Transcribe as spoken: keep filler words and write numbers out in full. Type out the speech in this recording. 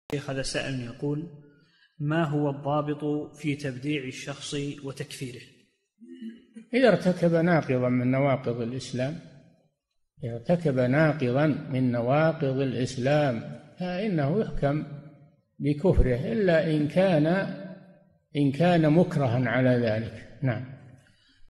شيخ هذا سائل يقول: ما هو الضابط في تبديع الشخص وتكفيره؟ إذا ارتكب ناقضا من نواقض الإسلام إذا ارتكب ناقضا من نواقض الإسلام فإنه يحكم بكفره، إلا إن كان إن كان مكرها على ذلك. نعم.